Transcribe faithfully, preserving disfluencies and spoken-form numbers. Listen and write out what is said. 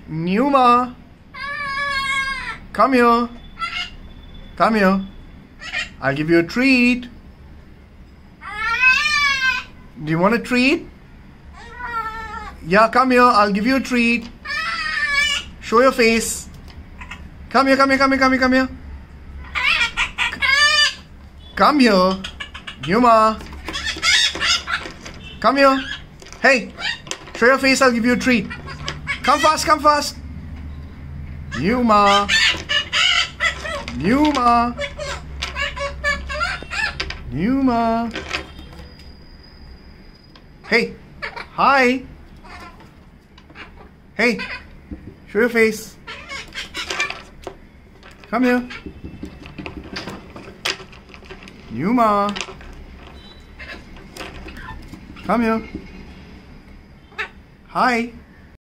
Numa, come here. Come here. I'll give you a treat. Do you want a treat? Yeah, come here. I'll give you a treat. Show your face. Come here, come here, come here, come here, come here. Come here. Numa. Come here. Hey, show your face. I'll give you a treat. Come fast, come fast. Numa. Numa. Numa. Hey. Hi. Hey. Show your face. Come here. Numa. Come here. Hi.